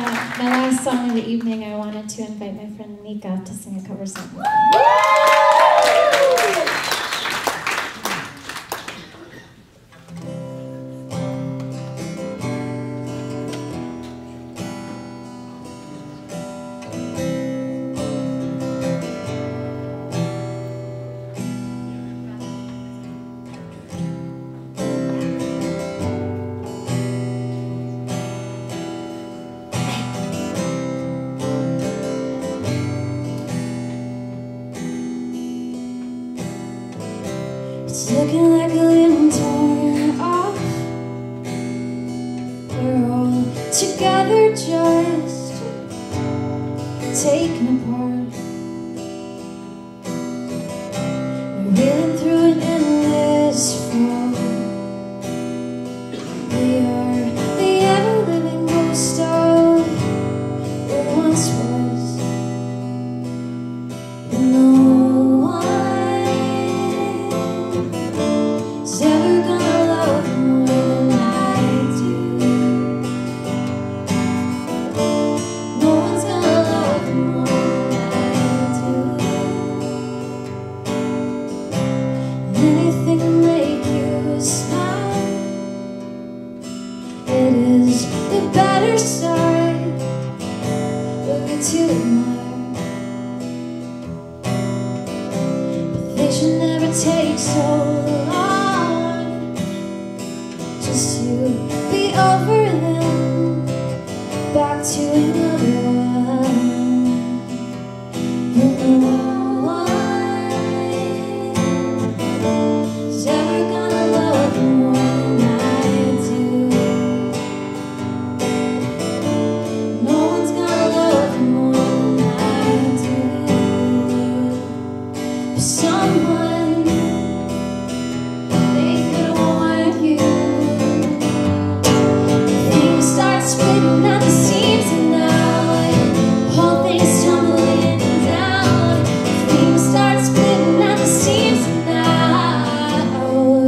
my last song of the evening, I wanted to invite my friend Nika to sing a cover song. It's looking like a little torn off. We're all together, just taken apart. We're reeling through an endless fall. We are the ever-living ghost of what once was. No one is ever gonna love more than I do. No one's gonna love more than I do. Anything to make you smile, it is the better side of you to admire. But they should never take so long just to be over them, back to another one. No one is ever gonna love more than I do. No one's gonna love more than I do. But someone, they could warn you. Things start splitting at the seams, and now whole thing's tumbling down. Things start splitting at the seams, and now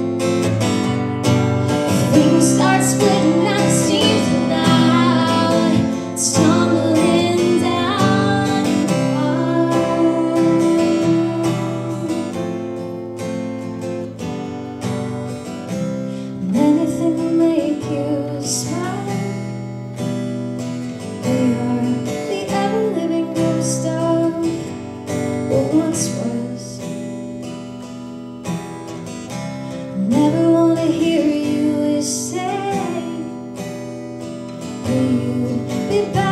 things start splitting at the seams, and now it's tumbling down. And anything will make you smile. We are the ever-living ghost of what once was. Never wanna hear you say, will you be back?